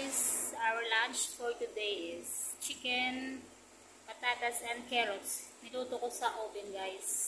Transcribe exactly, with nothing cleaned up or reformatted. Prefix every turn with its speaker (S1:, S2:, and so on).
S1: guys, our lunch for today is chicken, patatas, and carrots. Niluto ko sa oven guys.